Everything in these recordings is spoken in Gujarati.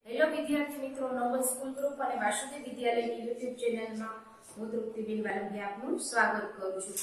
હેલો વિદ્યાર્થી મિત્રો, નોબલ સ્કૂલ ગ્રુપ અને વાસુદેવ વિદ્યાલયની યુટ્યુબ ચેનલમાં હું તૃપ્તિબેન વાલંગી આપનું સ્વાગત કરું છું।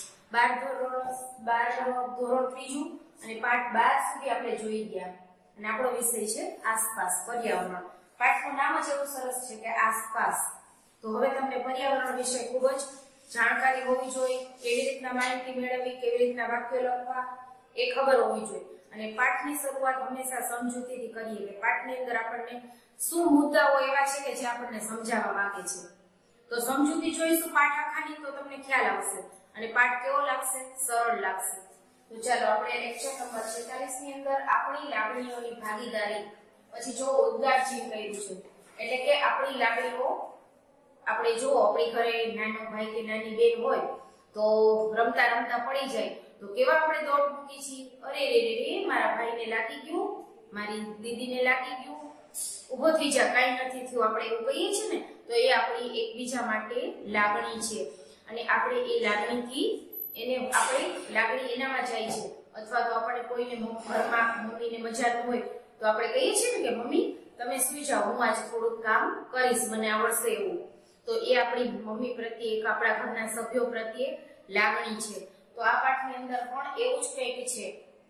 12 ધોરણ ત્રીજું અને પાઠ 12 સુધી આપણે જોઈ ગયા અને આપણો વિષય છે આસપાસ, પર્યાવરણ। પાઠનું નામ જ એવું સરસ છે કે આસપાસ। તો હવે તમને પર્યાવરણ વિશે ખૂબ જ જાણકારી હોવી જોઈએ, કેવી રીતના માહિતી મેળવવી, કેવી રીતના વાક્યો લખવા એ ખબર હોવી જોઈએ। અને પાઠની શરૂઆત હંમેશા સમજૂતીથી કરીએ કે પાઠની અંદર આપણને શું મુદ્દાઓ એવા છે કે જે આપણને સમજાવવા માંગે છે। તો સમજૂતી જોઈશું પાઠ આખાની તો તમને ખ્યાલ આવશે અને પાઠ કેવો લાગશે? સરળ લાગશે। તો ચાલો આપણે લેક્ચર નંબર 46 ની અંદર આપણી લાગણીઓની ભાગીદારી, પછી જો ઉદ્ગાર ચિહ્ન કર્યું છે એટલે કે આપણી લાગણીઓ, આપણે જો આપણી ઘરે નાનો ભાઈ કે નાની બેન હોય તો રમતા રમતા પડી જાય તો કેવા આપણે દોડ મૂકી છીએ, અરે રે રે રે મારા ભાઈને લાગી ગયું, મારી દીદીને લાગી ગયું, ઊભો થઈ જા, કાઈ નથી થયું, આપણે એવું કહીએ છીએ ને। તો એ આપણી એકબીજા માટે લાગણી છે અને આપણે એ લાગણીથી આપણી લાગણી એનામાં જાય છે। અથવા તો આપણે કોઈને ઘરમાં મમ્મીને મજા ન હોય તો આપણે કહીએ છીએ ને કે મમ્મી તમે સુઈ જાઓ, હું આજે થોડુંક કામ કરીશ, મને આવડશે એવું। તો એ આપણી મમ્મી પ્રત્યે, એક આપણા ઘરના સભ્યો પ્રત્યે લાગણી છે। તો આ પાઠની અંદર પણ એવું જ કંઈક છે,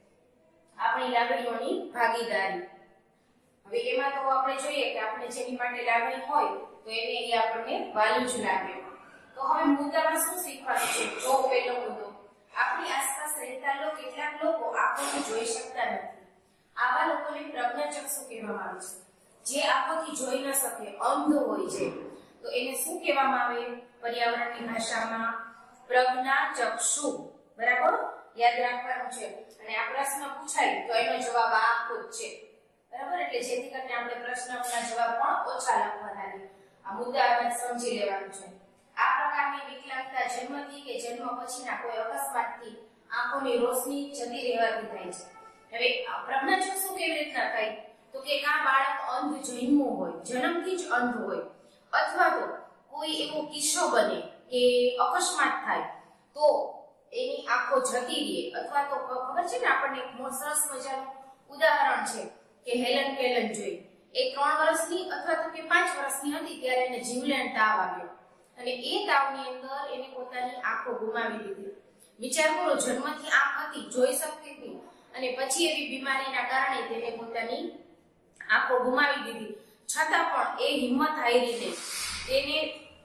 આપણી લાગણીઓની ભાગીદારી। હવે એમાં તો આપણે જોઈએ કે આપણે જેની માટે લાગણી હોય તો એને એ આપણને વાલું જ લાગે। તો હવે મુદ્દામાં શું શીખવાનું છે? જો પહેલો મુદ્દો, આપણી આસપાસ રહેતા કેટલાક લોકો આંખોથી જોઈ શકતા નથી, આવા લોકોને પ્રજ્ઞાચક્ષુ કહેવામાં આવે છે। જે આંખોથી જોઈ ન શકે, અંધ હોય છે, તો એને શું કહેવામાં આવે? પર્યાવરણની ભાષામાં પ્રજ્ઞાચક્ષુ। બરાબર, યાદ રાખવાનું છે। અને આ પ્રશ્ન પૂછાય તો એનો જવાબ આ આંખો જ છે। બરાબર, એટલે જેથી કરીને આપણે પ્રશ્નના જવાબ પણ ઓછા લખવાના છે। આ મુદ્દાને સમજી લેવાનું છે। આ પ્રકારની વિકલાંગતા જન્મથી કે જન્મ પછીના કોઈ અકસ્માતથી આંખોની રોશની જતી રહેવાથી થાય છે। હવે પ્રજ્ઞાચક્ષુ કેવી રીતના થાય? તો કે આ બાળક અંધ જન્મ્યું હોય, જન્મથી જ અંધ હોય, અથવા તો કોઈ એવો કિસ્સો બને કે અકસ્માત થાય તો એની આંખો જતી રહે, અથવા તો ખબર છે ને આપણને એક સરસ મજાનું ઉદાહરણ છે કે હેલન કેલન જોઈ, એ 3 વર્ષની અથવા તો કે 5 વર્ષની હતી ત્યારે એને જીવલેણ તાવ આવ્યો અને એ તાવની અંદર એને પોતાની આંખો ગુમાવી દીધી। વિચાર કરો, જન્મથી આંખ હતી, જોઈ શકતી હતી અને પછી એવી બીમારીના કારણે તેને પોતાની આંખો ગુમાવી દીધી, છતાં પણ એ હિંમત હારીને તેને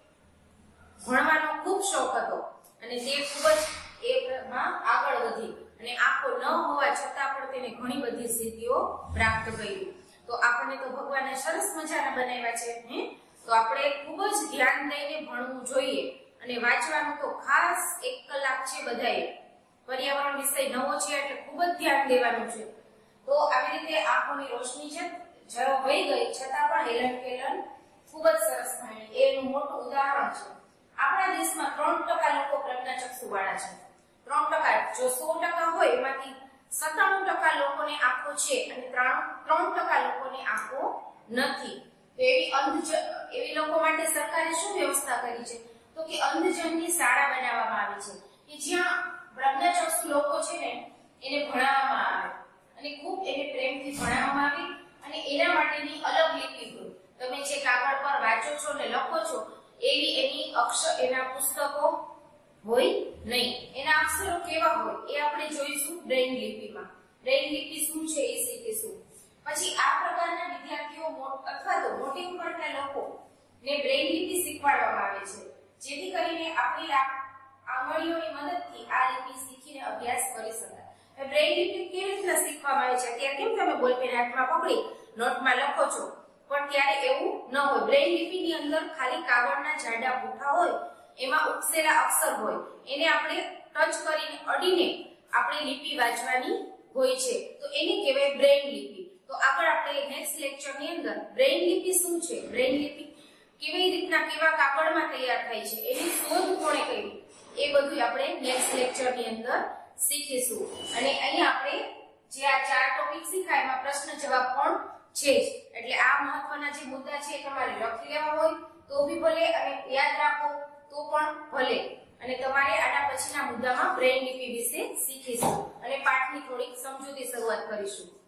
ભણવાનો ખૂબ શોખ હતો અને તે ખૂબ જ એમાં આગળ વધી અને આંખો ન હોવા છતાં પણ તેને ઘણી બધી સિદ્ધિઓ પ્રાપ્ત કરી। તો આપણને તો ભગવાને સરસ મજાના બનાવ્યા છે, તો આપણે ખૂબ જ ધ્યાન દઈને ભણવું જોઈએ અને વાંચવાનું તો ખાસ 1 કલાક છે બધાએ। પર્યાવરણ વિષય નવો છે એટલે ખૂબ જ ધ્યાન દેવાનું છે। તો આવી રીતે આંખોની રોશની છે વહી ગઈ છતાં પણ હેલન કેલન ખૂબ જ સરસ ભણી, એનું મોટું ઉદાહરણ છે। આપણા દેશમાં 3% લોકો પ્રજ્ઞાચક્ષુ વાળા છે। 3%, જો 100% હોય એમાંથી 97% લોકોને આંખો છે અને 3% લોકોને આંખો નથી। તો એવી લોકો માટે સરકારે શું વ્યવસ્થા કરી છે? તો કે અંધજનની શાળા બનાવવામાં આવી છે કે જ્યાં પ્રજ્ઞાચક્ષુ લોકો છે ને એને ભણાવવામાં આવે અને ખૂબ એને પ્રેમથી ભણાવવામાં આવે અને એના માટેની અલગ લિપિ હોય। તમે જે કાગળ પર વાંચો છો ને લખો છો એવી એની એના પુસ્તકો હોય નહીં, એના અક્ષરો કેવા હોય એ આપણે જોઈશું બ્રેઇલ લિપિમાં। બ્રેઇલ લિપિ શું છે એ શીખીશું। પછી આ પ્રકારના વિદ્યાર્થીઓ અથવા તો મોટી ઉંમરના લોકો ને બ્રેઇલ લિપિ શીખવાડવામાં આવે છે જેથી કરીને આપણી આંગળીઓની મદદથી આ લિપિ શીખીને અભ્યાસ કરી શકાય। બ્રેઇલ લિપિ કેવી રીતના શીખવામાં આવે છે? અત્યારે કેમ તમે બોલપેન હાથમાં પકડી નોટમાં લખો છો, પણ ત્યારે એવું ન હોય। બ્રેઇલ લિપિની અંદર ખાલી કાગળના જાડા પૂઠા હોય, એમાં ઉપસેલા અક્ષર હોય, એને આપણે ટચ કરીને અડીને આપણે લિપિ વાંચવાની હોય છે, તો એને કહેવાય બ્રેઇલ લિપિ। તો આગળ આપણે નેક્સ્ટ લેક્ચરની અંદર બ્રેઇલ લિપિ શું છે, બ્રેઇલ લિપિ કેવી રીતના કેવા કાગળમાં તૈયાર થાય છે, એની શોધ કોણે કરી, એ બધું આપણે નેક્સ્ટ લેક્ચરની અંદર શીખીશું। અને અહીંયા આપણે જે આ 4 ટોપિક શીખાય એમાં પ્રશ્ન જવાબ પણ છે જ, એટલે આ મહત્વના જે મુદ્દા છે એ તમારે લખી લેવા હોય તો બી ભલે અને યાદ રાખો તો પણ ભલે, અને તમારે આના પછીના મુદ્દામાં બ્રેઇલ લિપિ વિશે શીખીશું અને પાઠની થોડીક સમજૂતી શરૂઆત કરીશું।